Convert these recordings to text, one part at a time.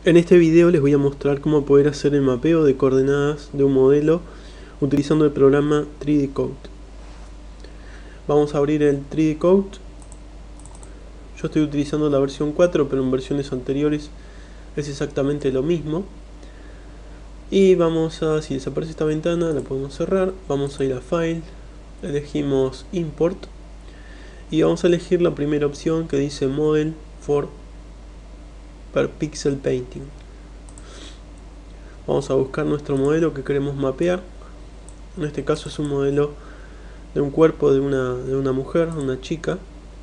En este video les voy a mostrar cómo poder hacer el mapeo de coordenadas de un modelo utilizando el programa 3D Code. Vamos a abrir el 3D Code. Yo estoy utilizando la versión 4, pero en versiones anteriores es exactamente lo mismo. Y vamos a, si desaparece esta ventana, la podemos cerrar. Vamos a ir a File, elegimos Import y vamos a elegir la primera opción que dice Model for per Pixel Painting. Vamos a buscar nuestro modelo que queremos mapear. En este caso es un modelo de un cuerpo de una mujer, una chica.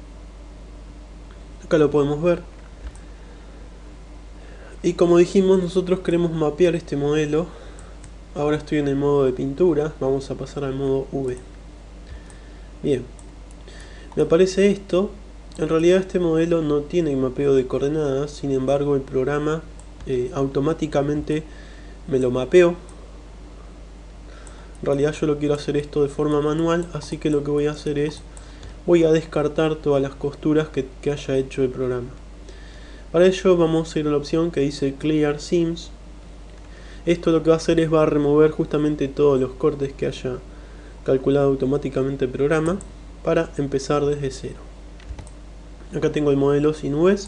Acá lo podemos ver. Y como dijimos, nosotros queremos mapear este modelo. Ahora estoy en el modo de pintura. Vamos a pasar al modo V. Bien. Me aparece esto. En realidad este modelo no tiene mapeo de coordenadas. Sin embargo, el programa automáticamente me lo mapeó. En realidad yo lo quiero hacer esto de forma manual, así que lo que voy a hacer es voy a descartar todas las costuras que haya hecho el programa. Para ello vamos a ir a la opción que dice Clear Seams. Esto lo que va a hacer es va a remover justamente todos los cortes que haya calculado automáticamente el programa para empezar desde cero. Acá tengo el modelo sin nubes.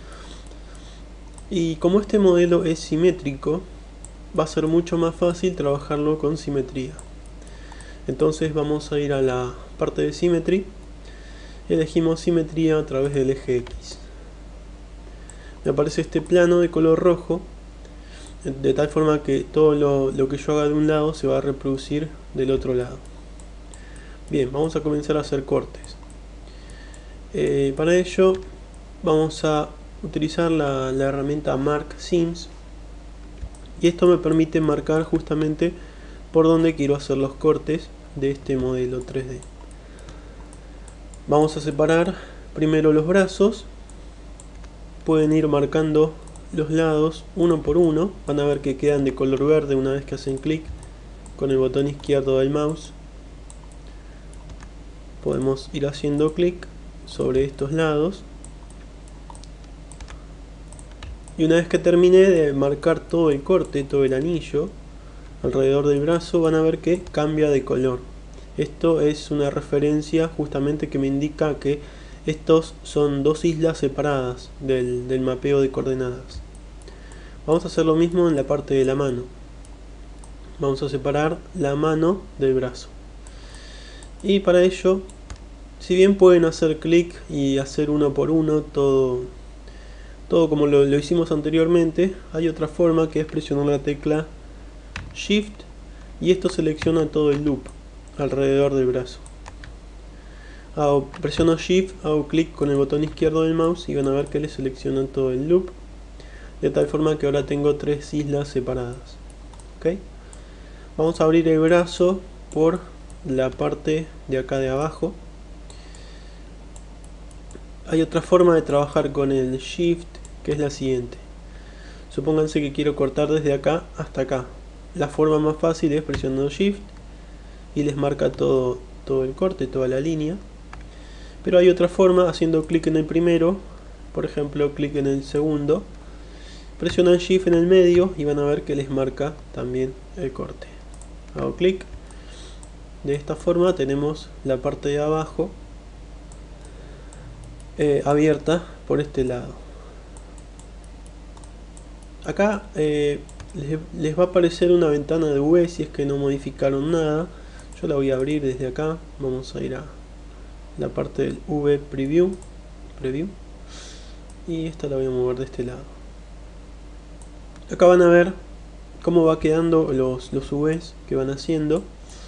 Y como este modelo es simétrico, va a ser mucho más fácil trabajarlo con simetría. Entonces vamos a ir a la parte de Symmetry. Elegimos simetría a través del eje X. Me aparece este plano de color rojo, de tal forma que todo lo que yo haga de un lado se va a reproducir del otro lado. Bien, vamos a comenzar a hacer cortes. Para ello vamos a utilizar la herramienta Mark Seams, y esto me permite marcar justamente por donde quiero hacer los cortes de este modelo 3D. Vamos a separar primero los brazos. Pueden ir marcando los lados uno por uno. Van a ver que quedan de color verde una vez que hacen clic con el botón izquierdo del mouse. Podemos ir haciendo clic sobre estos lados. Y una vez que termine de marcar todo el corte, todo el anillo alrededor del brazo, van a ver que cambia de color. Esto es una referencia justamente que me indica que estos son dos islas separadas del mapeo de coordenadas. Vamos a hacer lo mismo en la parte de la mano. Vamos a separar la mano del brazo. Y para ello, si bien pueden hacer clic y hacer uno por uno todo como lo hicimos anteriormente, hay otra forma que es presionar la tecla Shift y esto selecciona todo el loop alrededor del brazo. Presiono Shift, hago clic con el botón izquierdo del mouse y van a ver que le selecciona todo el loop, de tal forma que ahora tengo tres islas separadas. ¿Okay? Vamos a abrir el brazo por la parte de acá de abajo. Hay otra forma de trabajar con el Shift, que es la siguiente. Supónganse que quiero cortar desde acá hasta acá. La forma más fácil es presionando Shift y les marca todo el corte, toda la línea. Pero hay otra forma, haciendo clic en el primero, por ejemplo clic en el segundo, presionan Shift en el medio y van a ver que les marca también el corte. Hago clic. De esta forma tenemos la parte de abajo abierta por este lado. Acá les va a aparecer una ventana de V si es que no modificaron nada. Yo la voy a abrir desde acá. Vamos a ir a la parte del V Preview, y esta la voy a mover de este lado. Acá van a ver cómo va quedando los Vs que van haciendo.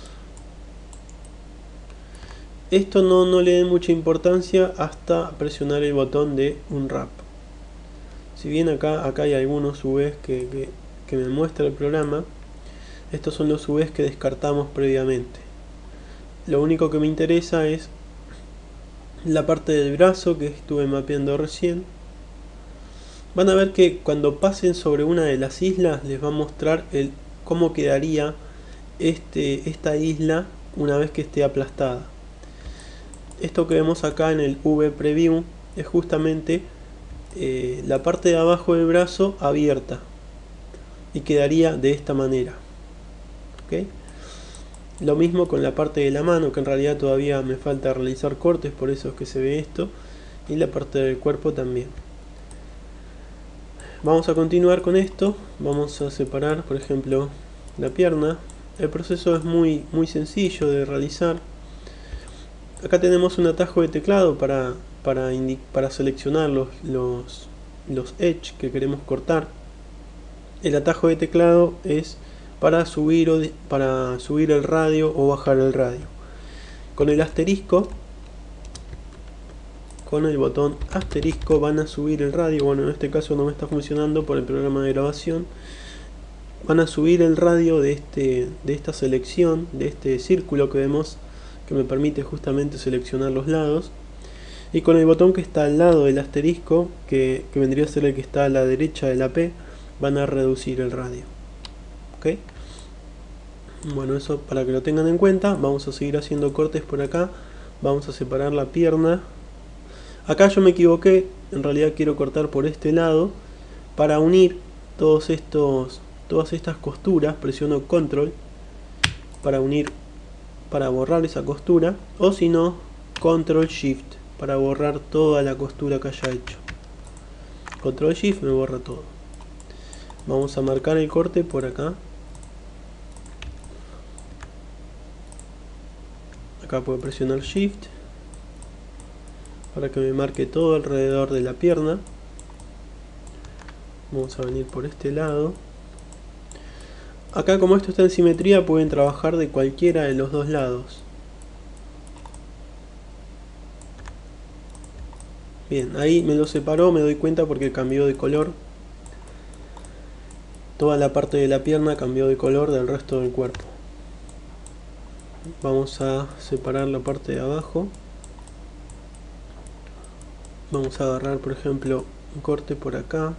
Esto no le den mucha importancia hasta presionar el botón de Unwrap. Si bien acá hay algunos UVs que me muestra el programa, estos son los UVs que descartamos previamente. Lo único que me interesa es la parte del brazo que estuve mapeando recién. Van a ver que cuando pasen sobre una de las islas les va a mostrar cómo quedaría esta isla una vez que esté aplastada. Esto que vemos acá en el V Preview es justamente la parte de abajo del brazo abierta y quedaría de esta manera. ¿Okay? Lo mismo con la parte de la mano, que en realidad todavía me falta realizar cortes, por eso es que se ve esto, y la parte del cuerpo también. Vamos a continuar con esto. Vamos a separar, por ejemplo, la pierna. El proceso es muy sencillo de realizar. Acá tenemos un atajo de teclado para seleccionar los edge que queremos cortar. El atajo de teclado es para subir el radio o bajar el radio. Con el asterisco, con el botón asterisco van a subir el radio. Bueno, en este caso no me está funcionando por el programa de grabación. Van a subir el radio de esta selección, de este círculo que vemos, que me permite justamente seleccionar los lados. Y con el botón que está al lado del asterisco, que vendría a ser el que está a la derecha de la P, van a reducir el radio. ¿Ok? Bueno, eso para que lo tengan en cuenta. Vamos a seguir haciendo cortes por acá. Vamos a separar la pierna. Acá yo me equivoqué, en realidad quiero cortar por este lado para unir todas estas costuras. Presiono control para unir, para borrar esa costura, o si no, control shift para borrar toda la costura que haya hecho. Control shift me borra todo. Vamos a marcar el corte por acá. Acá puedo presionar shift para que me marque todo alrededor de la pierna. Vamos a venir por este lado. Acá, como esto está en simetría, pueden trabajar de cualquiera de los dos lados. Bien, ahí me lo separó, me doy cuenta porque cambió de color. Toda la parte de la pierna cambió de color del resto del cuerpo. Vamos a separar la parte de abajo. Vamos a agarrar, por ejemplo, un corte por acá.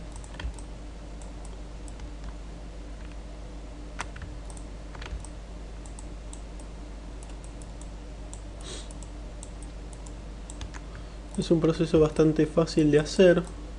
Es un proceso bastante fácil de hacer.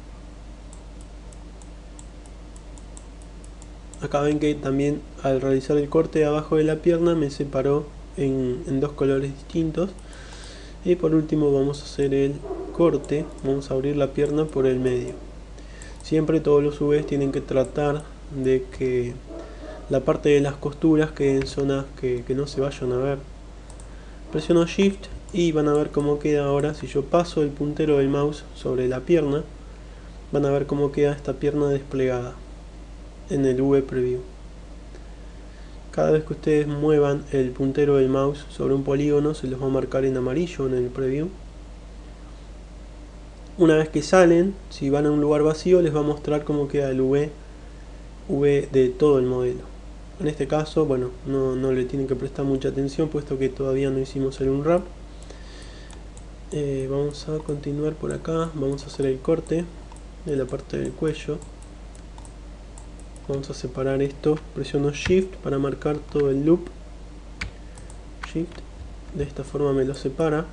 Acá ven que también al realizar el corte de abajo de la pierna me separó en dos colores distintos. Y por último vamos a hacer el corte. Vamos a abrir la pierna por el medio. Siempre todos los UVs tienen que tratar de que la parte de las costuras queden en zonas que no se vayan a ver. Presiono shift y van a ver cómo queda ahora. Si yo paso el puntero del mouse sobre la pierna, van a ver cómo queda esta pierna desplegada en el UV Preview. Cada vez que ustedes muevan el puntero del mouse sobre un polígono, se los va a marcar en amarillo en el preview. Una vez que salen, si van a un lugar vacío, les va a mostrar cómo queda el UV de todo el modelo. En este caso, bueno, no le tienen que prestar mucha atención, puesto que todavía no hicimos el unwrap. Vamos a continuar por acá. Vamos a hacer el corte de la parte del cuello. Vamos a separar esto. Presiono shift para marcar todo el loop. Shift. De esta forma me lo separa.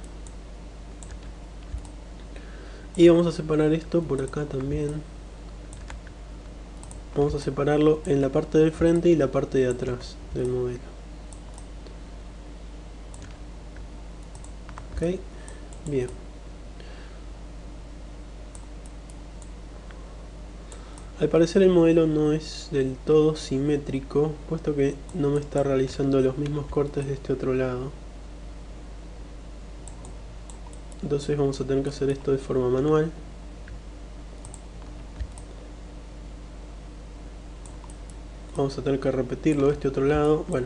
Y vamos a separar esto por acá también. Vamos a separarlo en la parte del frente y la parte de atrás del modelo. Ok, bien. Al parecer el modelo no es del todo simétrico, puesto que no me está realizando los mismos cortes de este otro lado. Entonces vamos a tener que hacer esto de forma manual. Vamos a tener que repetirlo de este otro lado. Bueno,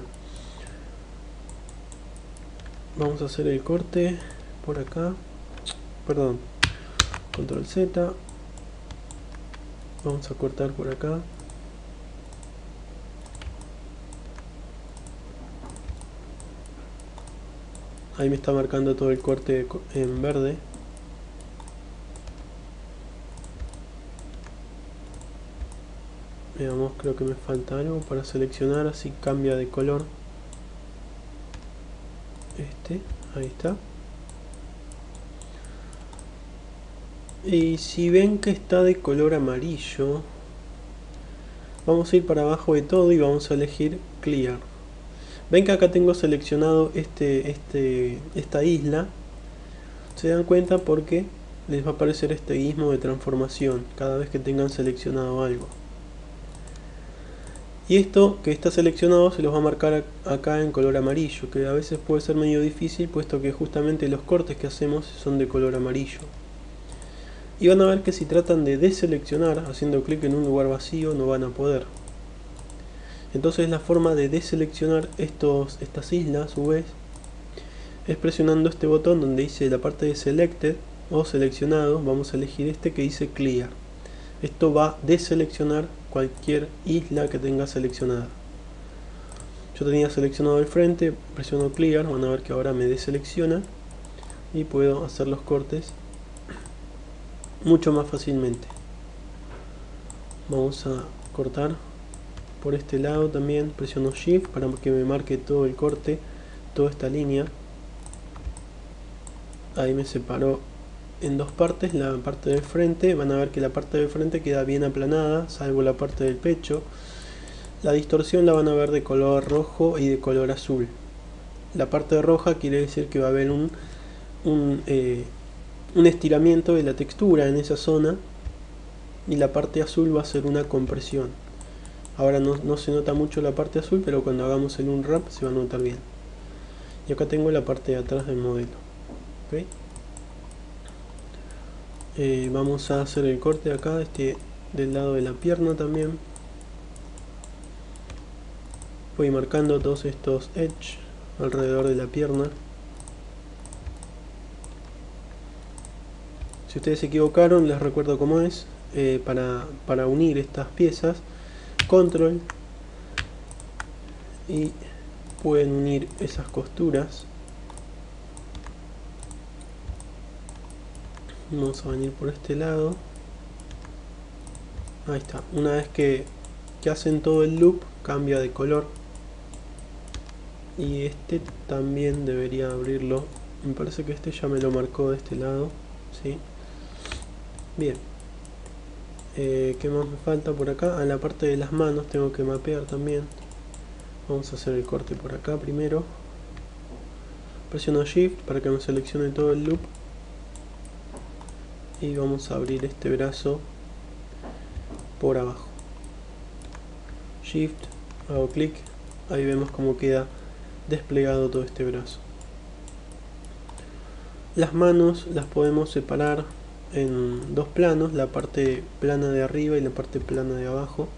vamos a hacer el corte por acá. Perdón, control Z. Vamos a cortar por acá. Ahí me está marcando todo el corte en verde. Veamos, creo que me falta algo para seleccionar, así cambia de color. Ahí está. Y si ven que está de color amarillo, vamos a ir para abajo de todo y vamos a elegir Clear. Ven que acá tengo seleccionado esta isla. Se dan cuenta porque les va a aparecer este guismo de transformación cada vez que tengan seleccionado algo. Y esto que está seleccionado se los va a marcar acá en color amarillo, que a veces puede ser medio difícil puesto que justamente los cortes que hacemos son de color amarillo. Y van a ver que si tratan de deseleccionar haciendo clic en un lugar vacío no van a poder. Entonces la forma de deseleccionar estas islas a su vez es presionando este botón donde dice la parte de Selected o seleccionado. Vamos a elegir este que dice Clear. Esto va a deseleccionar cualquier isla que tenga seleccionada. Yo tenía seleccionado el frente, presiono Clear, van a ver que ahora me deselecciona y puedo hacer los cortes mucho más fácilmente. Vamos a cortar por este lado también, presiono Shift para que me marque todo el corte, toda esta línea. Ahí me separó en dos partes, la parte del frente. Van a ver que la parte del frente queda bien aplanada, salvo la parte del pecho. La distorsión la van a ver de color rojo y de color azul. La parte roja quiere decir que va a haber un estiramiento de la textura en esa zona, y la parte azul va a ser una compresión. Ahora no se nota mucho la parte azul, pero cuando hagamos el unwrap se va a notar bien. Y acá tengo la parte de atrás del modelo. ¿Okay? Vamos a hacer el corte acá, del lado de la pierna también. Voy marcando todos estos edge alrededor de la pierna. Si ustedes se equivocaron, les recuerdo cómo es. Para unir estas piezas, control, y pueden unir esas costuras. Vamos a venir por este lado. Ahí está. Una vez que hacen todo el loop, cambia de color. Y este también debería abrirlo. Me parece que este ya me lo marcó de este lado. ¿Sí? Bien. ¿Qué más me falta por acá? A la parte de las manos tengo que mapear también. Vamos a hacer el corte por acá primero. Presiono Shift para que me seleccione todo el loop. Y vamos a abrir este brazo por abajo. Shift, hago clic. Ahí vemos cómo queda desplegado todo este brazo. Las manos las podemos separar en dos planos, la parte plana de arriba y la parte plana de abajo.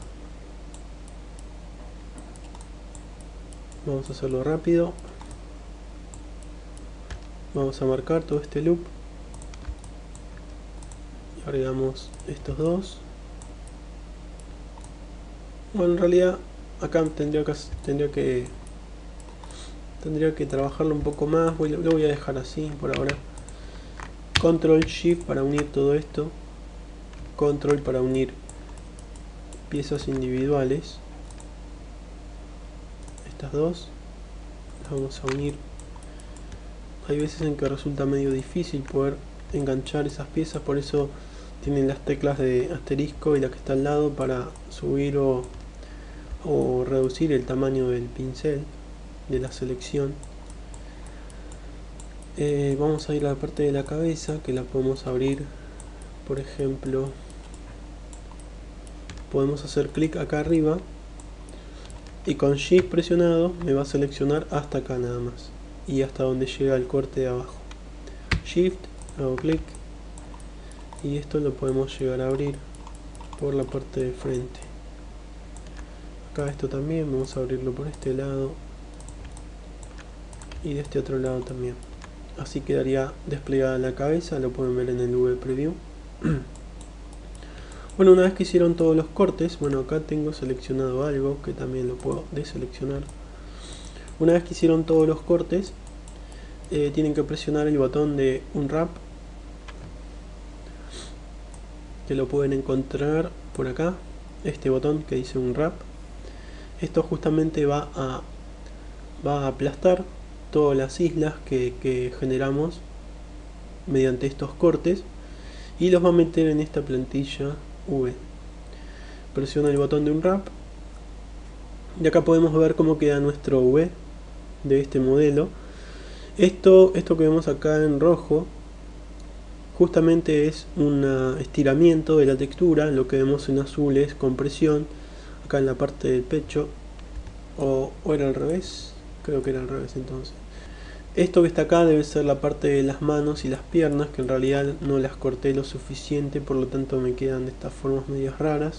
Vamos a hacerlo rápido. Vamos a marcar todo este loop y agregamos estos dos. Bueno, en realidad acá tendría que trabajarlo un poco más. Lo voy a dejar así por ahora. Control Shift para unir todo esto. Control para unir piezas individuales. Estas dos las vamos a unir. Hay veces en que resulta medio difícil poder enganchar esas piezas, por eso tienen las teclas de asterisco y la que está al lado para subir o reducir el tamaño del pincel, de la selección. Vamos a ir a la parte de la cabeza, que la podemos abrir. Por ejemplo, podemos hacer clic acá arriba y con Shift presionado me va a seleccionar hasta acá nada más, y hasta donde llega el corte de abajo. Shift, hago clic y esto lo podemos llegar a abrir por la parte de frente. Acá esto también vamos a abrirlo por este lado y de este otro lado también. Así quedaría desplegada la cabeza, lo pueden ver en el Google Preview. Bueno, una vez que hicieron todos los cortes, bueno, acá tengo seleccionado algo que también lo puedo deseleccionar. Una vez que hicieron todos los cortes, tienen que presionar el botón de Unwrap, que lo pueden encontrar por acá, este botón que dice Unwrap. Esto justamente va a aplastar todas las islas que generamos mediante estos cortes, y los va a meter en esta plantilla V. Presiona el botón de Unwrap y acá podemos ver cómo queda nuestro V de este modelo. Esto que vemos acá en rojo justamente es un estiramiento de la textura. Lo que vemos en azul es compresión acá en la parte del pecho, o era al revés, creo que era al revés. Entonces esto que está acá debe ser la parte de las manos y las piernas, que en realidad no las corté lo suficiente, por lo tanto me quedan de estas formas medias raras.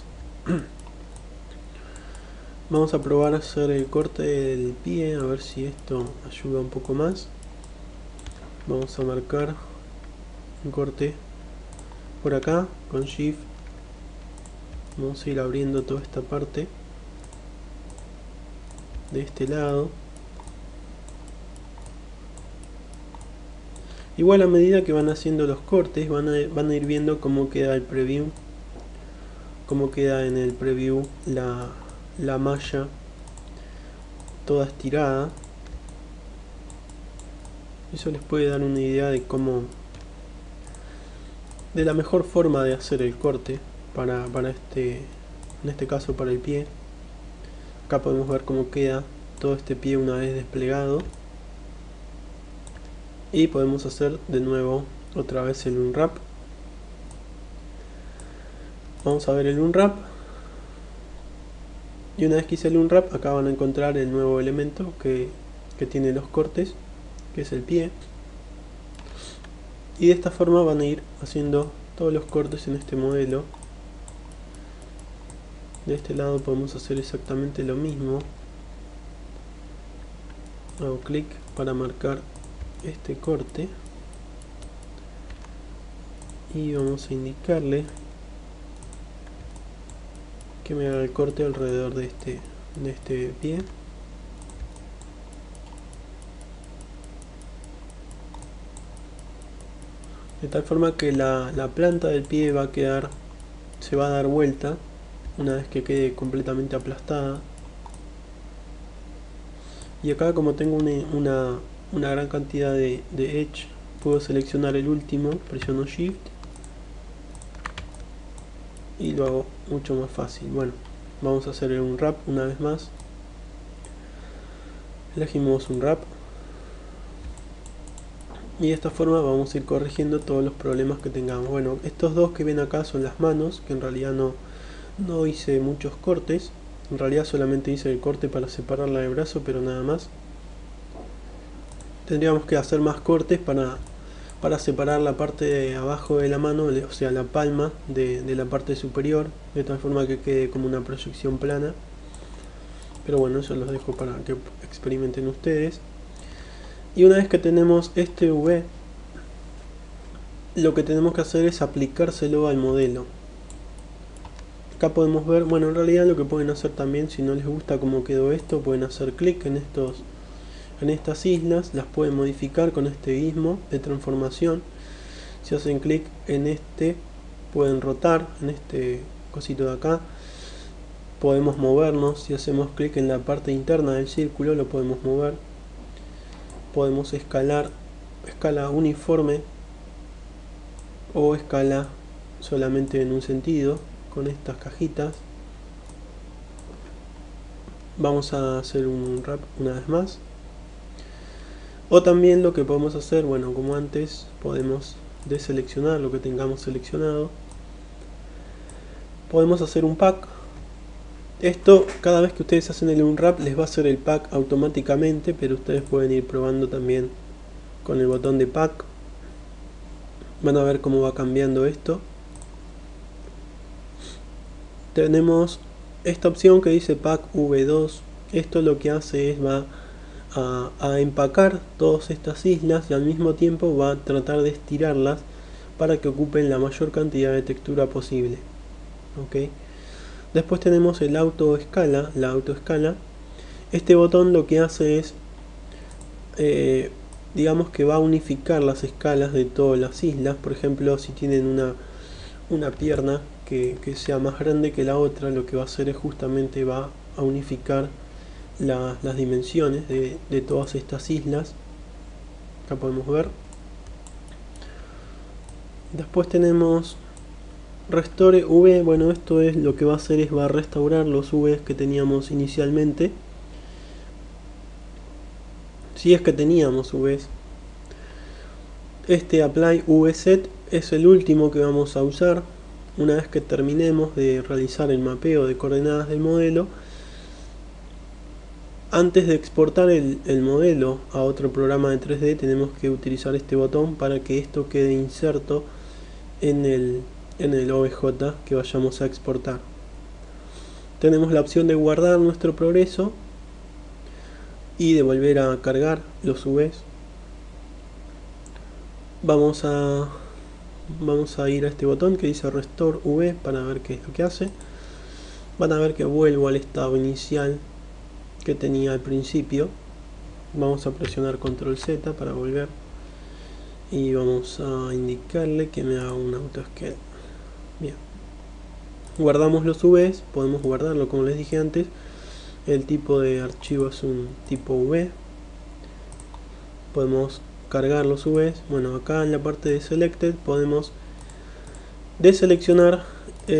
Vamos a probar a hacer el corte del pie, a ver si esto ayuda un poco más. Vamos a marcar un corte por acá con Shift. Vamos a ir abriendo toda esta parte de este lado. Igual a medida que van haciendo los cortes van a ir viendo cómo queda el preview, cómo queda en el preview la malla toda estirada. Eso les puede dar una idea de cómo, de la mejor forma de hacer el corte para en este caso para el pie. Acá podemos ver cómo queda todo este pie una vez desplegado. Y podemos hacer de nuevo otra vez el Unwrap. Vamos a ver el Unwrap. Y una vez que hice el Unwrap, acá van a encontrar el nuevo elemento que tiene los cortes, que es el pie. Y de esta forma van a ir haciendo todos los cortes en este modelo. De este lado podemos hacer exactamente lo mismo. Hago clic para marcar este corte y vamos a indicarle que me haga el corte alrededor de este pie. De tal forma que la planta del pie va a quedar, se va a dar vuelta una vez que quede completamente aplastada. Y acá, como tengo una gran cantidad de edge, puedo seleccionar el último, presiono Shift y lo hago mucho más fácil. Bueno, vamos a hacer un Unwrap una vez más. Elegimos Unwrap y de esta forma vamos a ir corrigiendo todos los problemas que tengamos. Bueno, estos dos que ven acá son las manos, que en realidad no hice muchos cortes. En realidad solamente hice el corte para separarla del brazo, pero nada más. Tendríamos que hacer más cortes para separar la parte de abajo de la mano, o sea la palma de la parte superior, de tal forma que quede como una proyección plana. Pero bueno, eso los dejo para que experimenten ustedes. Y una vez que tenemos este V, lo que tenemos que hacer es aplicárselo al modelo. Acá podemos ver, bueno, en realidad lo que pueden hacer también, si no les gusta cómo quedó esto, pueden hacer clic en estas islas, las pueden modificar con este gizmo de transformación. Si hacen clic en este, pueden rotar en este cosito de acá. Podemos movernos, si hacemos clic en la parte interna del círculo, lo podemos mover. Podemos escalar, escala uniforme o escala solamente en un sentido con estas cajitas. Vamos a hacer un Unwrap una vez más. O también lo que podemos hacer, bueno, como antes, podemos deseleccionar lo que tengamos seleccionado. Podemos hacer un pack. Esto, cada vez que ustedes hacen el Unwrap, les va a hacer el pack automáticamente, pero ustedes pueden ir probando también con el botón de pack. Van a ver cómo va cambiando esto. Tenemos esta opción que dice pack V2. Esto lo que hace es va a empacar todas estas islas y al mismo tiempo va a tratar de estirarlas para que ocupen la mayor cantidad de textura posible. ¿Okay? Después tenemos el autoescala, la autoescala. Este botón lo que hace es, digamos que va a unificar las escalas de todas las islas. Por ejemplo, si tienen una pierna que sea más grande que la otra, lo que va a hacer es justamente va a unificar las dimensiones de todas estas islas. Acá podemos ver. Después tenemos Restore V. Bueno, esto es lo que va a hacer, es va a restaurar los Vs que teníamos inicialmente, si es que teníamos Vs. Este Apply VSet es el último que vamos a usar. Una vez que terminemos de realizar el mapeo de coordenadas del modelo, antes de exportar el modelo a otro programa de 3D, tenemos que utilizar este botón para que esto quede inserto en el OBJ que vayamos a exportar. Tenemos la opción de guardar nuestro progreso y de volver a cargar los Vs. Vamos a ir a este botón que dice Restore V para ver qué es lo que hace. Van a ver que vuelvo al estado inicial que tenía al principio. Vamos a presionar Control Z para volver y vamos a indicarle que me haga un autoscale. Bien, guardamos los Vs, podemos guardarlo como les dije antes. El tipo de archivo es un tipo V. Podemos cargar los Vs. Bueno, acá en la parte de Selected podemos deseleccionar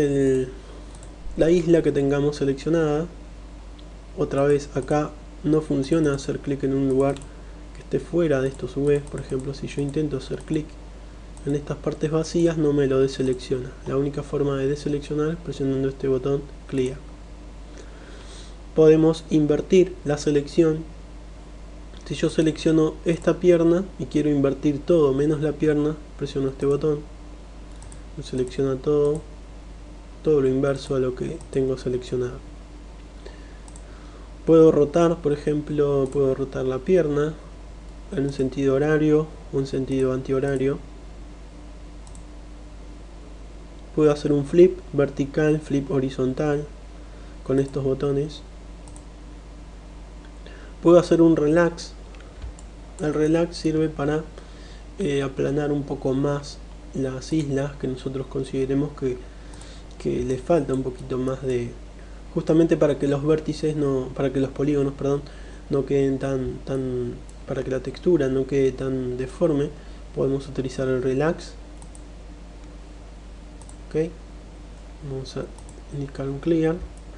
la isla que tengamos seleccionada. Otra vez acá no funciona hacer clic en un lugar que esté fuera de estos Vs. Por ejemplo, si yo intento hacer clic en estas partes vacías, no me lo deselecciona. La única forma de deseleccionar es presionando este botón Clear. Podemos invertir la selección. Si yo selecciono esta pierna y quiero invertir todo menos la pierna, presiono este botón, me selecciona todo lo inverso a lo que tengo seleccionado. Puedo rotar, por ejemplo, puedo rotar la pierna en un sentido horario o en sentido antihorario. Puedo hacer un flip vertical, flip horizontal con estos botones. Puedo hacer un relax. El relax sirve para aplanar un poco más las islas que nosotros consideremos que les falta un poquito más de, justamente para que los vértices para que los polígonos, perdón, no queden para que la textura no quede tan deforme. Podemos utilizar el relax. Ok, vamos a indicar un clear.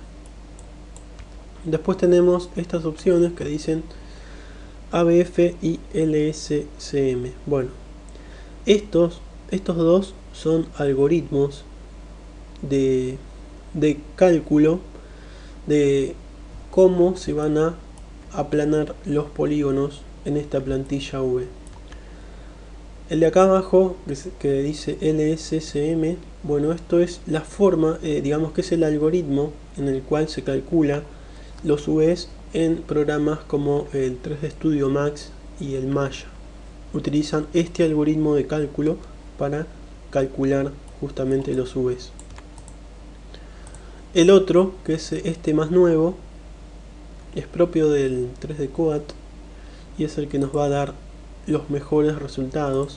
Después tenemos estas opciones que dicen ABF y LSCM. Bueno, estos dos son algoritmos de cálculo de cómo se van a aplanar los polígonos en esta plantilla V. El de acá abajo que dice LSCM, bueno, esto es la forma, digamos que es el algoritmo en el cual se calcula los Vs en programas como el 3D Studio Max y el Maya. Utilizan este algoritmo de cálculo para calcular justamente los Vs. El otro, que es este más nuevo, es propio del 3D Coat y es el que nos va a dar los mejores resultados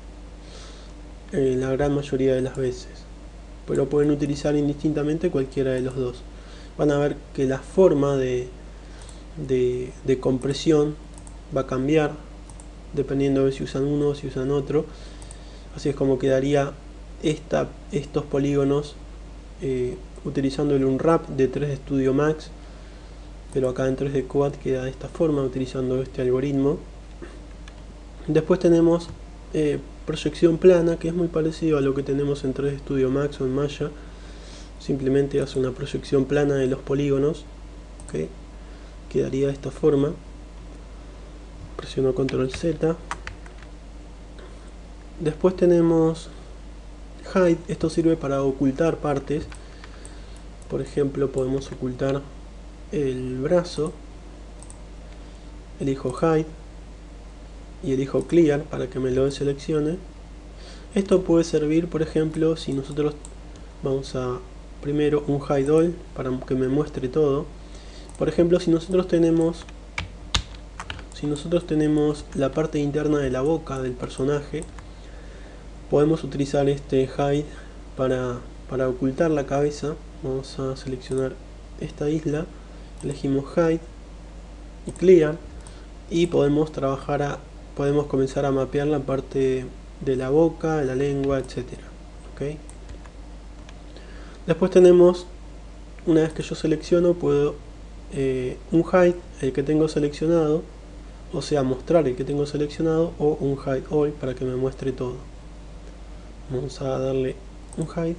la gran mayoría de las veces, pero pueden utilizar indistintamente cualquiera de los dos. Van a ver que la forma de compresión va a cambiar dependiendo de si usan uno o si usan otro. Así es como quedaría estos polígonos utilizando el Unwrap de 3D Studio Max, pero acá en 3D Coat queda de esta forma utilizando este algoritmo. Después tenemos proyección plana, que es muy parecido a lo que tenemos en 3D Studio Max o en Maya. Simplemente hace una proyección plana de los polígonos. ¿Okay? Quedaría de esta forma. Presiono Control Z. Después tenemos Hide. Esto sirve para ocultar partes. Por ejemplo, podemos ocultar el brazo. Elijo Hide y elijo Clear para que me lo deseleccione. Esto puede servir, por ejemplo, si nosotros vamos a primero un Hide All para que me muestre todo. Por ejemplo, si nosotros tenemos la parte interna de la boca del personaje, podemos utilizar este Hide para ocultar la cabeza. Vamos a seleccionar esta isla, elegimos Hide y Clear y podemos comenzar a mapear la parte de la boca, de la lengua, etcétera. ¿Okay? Después tenemos, una vez que yo selecciono, puedo un hide, el que tengo seleccionado, o sea, mostrar el que tengo seleccionado, o un hide all para que me muestre todo. Vamos a darle un hide.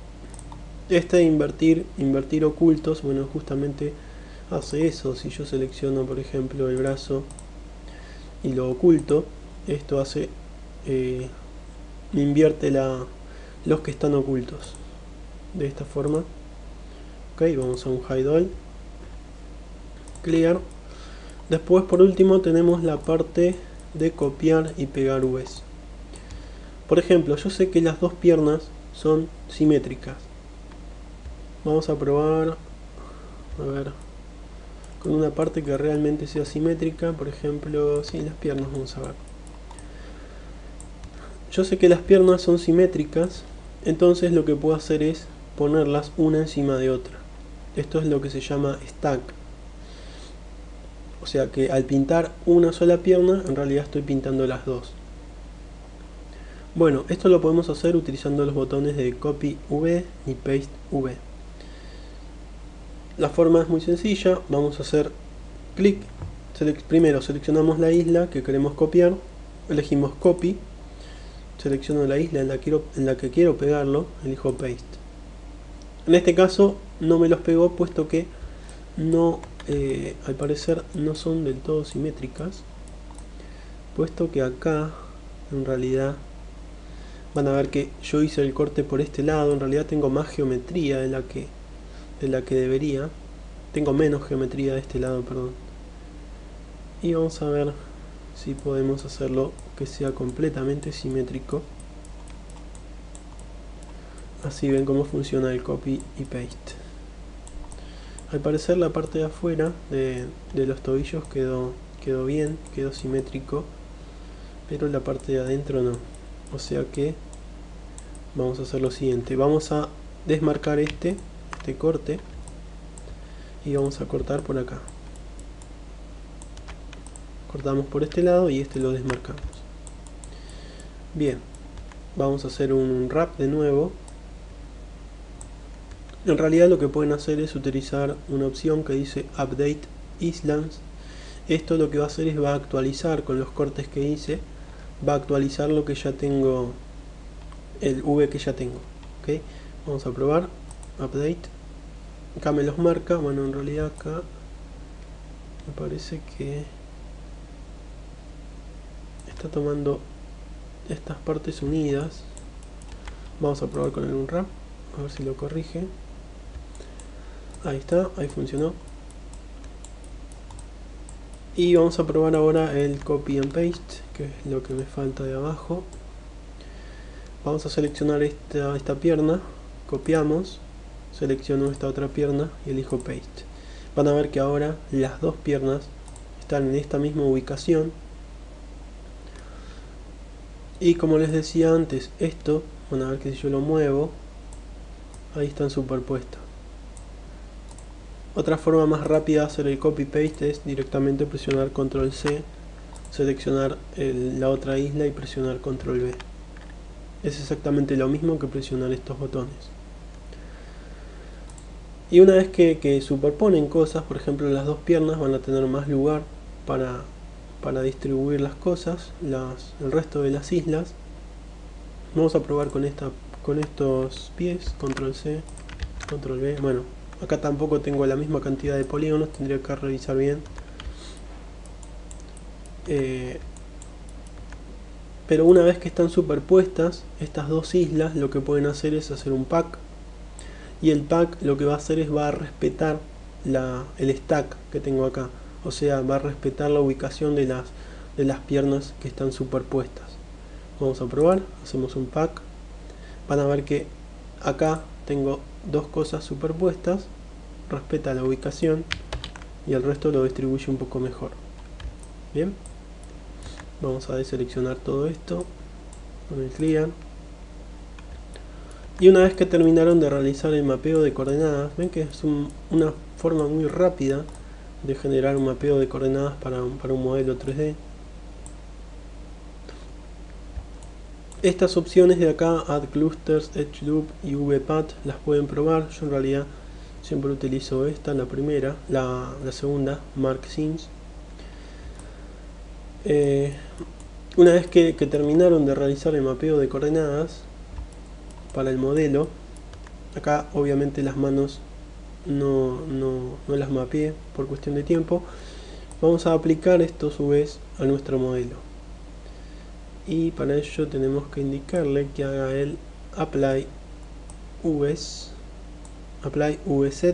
Invertir ocultos, bueno, justamente hace eso. Si yo selecciono, por ejemplo, el brazo y lo oculto, esto hace, me invierte los que están ocultos. De esta forma. Ok, vamos a un hide all. Clear. Después, por último, tenemos la parte de copiar y pegar Vs. Por ejemplo, yo sé que las dos piernas son simétricas. Vamos a probar, a ver, con una parte que realmente sea simétrica. Por ejemplo, sí, las piernas, vamos a ver. Yo sé que las piernas son simétricas, entonces lo que puedo hacer es ponerlas una encima de otra. Esto es lo que se llama stack. O sea que al pintar una sola pierna, en realidad estoy pintando las dos. Bueno, esto lo podemos hacer utilizando los botones de Copy V y Paste V. La forma es muy sencilla. Vamos a hacer clic. Primero seleccionamos la isla que queremos copiar. Elegimos Copy. Selecciono la isla en la que quiero pegarlo. Elijo Paste. En este caso no me los pegó, puesto que no, al parecer no son del todo simétricas. Puesto que acá, en realidad, van a ver que yo hice el corte por este lado. En realidad tengo más geometría de la que debería. Tengo menos geometría de este lado, perdón. Y vamos a ver si podemos hacerlo que sea completamente simétrico. Así ven cómo funciona el copy y paste. Al parecer la parte de afuera de los tobillos quedó bien, quedó simétrico, pero la parte de adentro no. O sea que vamos a hacer lo siguiente. Vamos a desmarcar este corte y vamos a cortar por acá. Cortamos por este lado y este lo desmarcamos. Bien, vamos a hacer un wrap de nuevo. En realidad lo que pueden hacer es utilizar una opción que dice Update Islands. Esto lo que va a hacer es va a actualizar con los cortes que hice, va a actualizar lo que ya tengo, el V que ya tengo. ¿Okay? Vamos a probar Update. Acá me los marca. Bueno, en realidad acá me parece que está tomando estas partes unidas. Vamos a probar con el unwrap, a ver si lo corrige. Ahí está, ahí funcionó. Y vamos a probar ahora el copy and paste, que es lo que me falta de abajo. Vamos a seleccionar esta pierna, copiamos, selecciono esta otra pierna y elijo paste. Van a ver que ahora las dos piernas están en esta misma ubicación. Y como les decía antes, esto, van a ver que si yo lo muevo, ahí están superpuestas. Otra forma más rápida de hacer el copy-paste es directamente presionar control C, seleccionar la otra isla y presionar control V. Es exactamente lo mismo que presionar estos botones. Y una vez que superponen cosas, por ejemplo las dos piernas van a tener más lugar para distribuir las cosas, el resto de las islas. Vamos a probar con estos pies, control C, control V. Bueno, acá tampoco tengo la misma cantidad de polígonos, tendría que revisar bien. Pero una vez que están superpuestas estas dos islas, lo que pueden hacer es hacer un pack. Y el pack lo que va a hacer es va a respetar el stack que tengo acá. O sea, va a respetar la ubicación de las piernas que están superpuestas. Vamos a probar, hacemos un pack. Van a ver que acá tengo dos cosas superpuestas, respeta la ubicación y el resto lo distribuye un poco mejor. Bien, vamos a deseleccionar todo esto con el clear. Y una vez que terminaron de realizar el mapeo de coordenadas, ven que es una forma muy rápida de generar un mapeo de coordenadas para un modelo 3D. Estas opciones de acá, Add Clusters, Edge Loop y VPath, las pueden probar. Yo en realidad siempre utilizo esta, la primera, la segunda, Mark Scenes. Una vez que terminaron de realizar el mapeo de coordenadas para el modelo, acá obviamente las manos no las mapeé por cuestión de tiempo, vamos a aplicar estos UVs a nuestro modelo. Y para ello tenemos que indicarle que haga el apply UVs, apply UVset.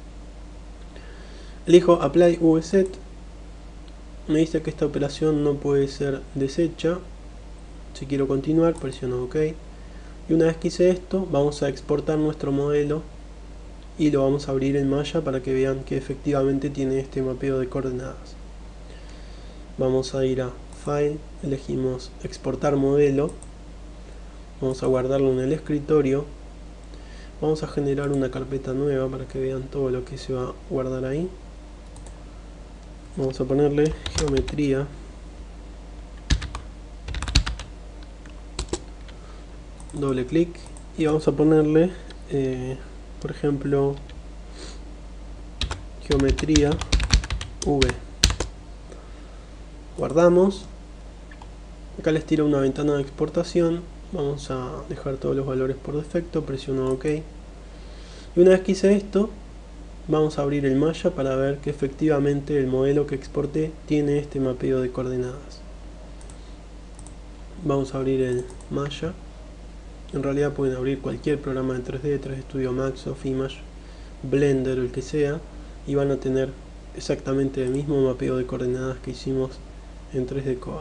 Elijo apply UVset. Me dice que esta operación no puede ser deshecha. Si quiero continuar, presiono OK. Y una vez que hice esto, vamos a exportar nuestro modelo y lo vamos a abrir en Maya para que vean que efectivamente tiene este mapeo de coordenadas. Vamos a ir a File, elegimos exportar modelo, vamos a guardarlo en el escritorio, vamos a generar una carpeta nueva para que vean todo lo que se va a guardar ahí. Vamos a ponerle geometría, doble clic y vamos a ponerle por ejemplo geometría V. Guardamos. Acá les tiro una ventana de exportación. Vamos a dejar todos los valores por defecto, presiono OK. Y una vez que hice esto, vamos a abrir el Maya para ver que efectivamente el modelo que exporté tiene este mapeo de coordenadas. Vamos a abrir el Maya. En realidad pueden abrir cualquier programa de 3D, 3D Studio Max, Image, Blender, el que sea, y van a tener exactamente el mismo mapeo de coordenadas que hicimos en 3D Coat.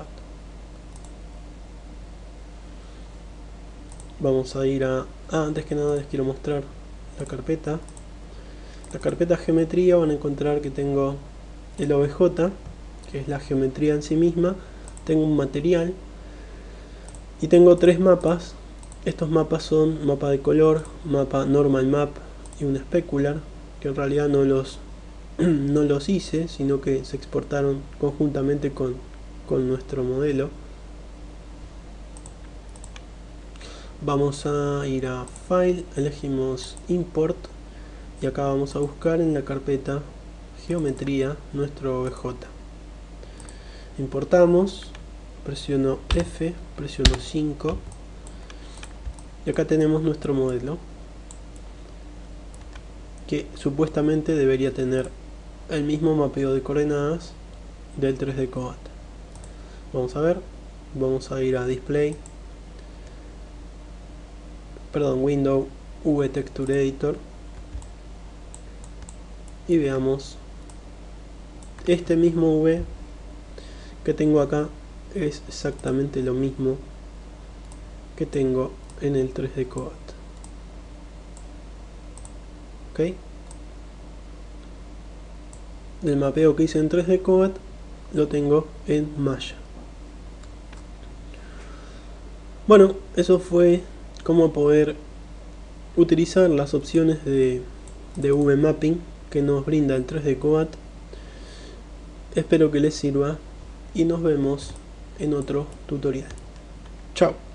Vamos a ir a... antes que nada les quiero mostrar la carpeta. La carpeta geometría, van a encontrar que tengo el OBJ, que es la geometría en sí misma. Tengo un material y tengo tres mapas. Estos mapas son mapa de color, mapa normal map y un specular, que en realidad no los hice, sino que se exportaron conjuntamente con nuestro modelo. Vamos a ir a File, elegimos Import y acá vamos a buscar en la carpeta Geometría nuestro OBJ. Importamos, presiono F, presiono 5 y acá tenemos nuestro modelo, que supuestamente debería tener el mismo mapeo de coordenadas del 3D Coat. Vamos a ver, vamos a ir a Display, Window, V Texture Editor y veamos este mismo V que tengo acá es exactamente lo mismo que tengo en el 3D Coat. ¿Ok? El mapeo que hice en 3D Coat lo tengo en Maya. Bueno, eso fue cómo poder utilizar las opciones de VMapping que nos brinda el 3D Coat. Espero que les sirva y nos vemos en otro tutorial. Chao.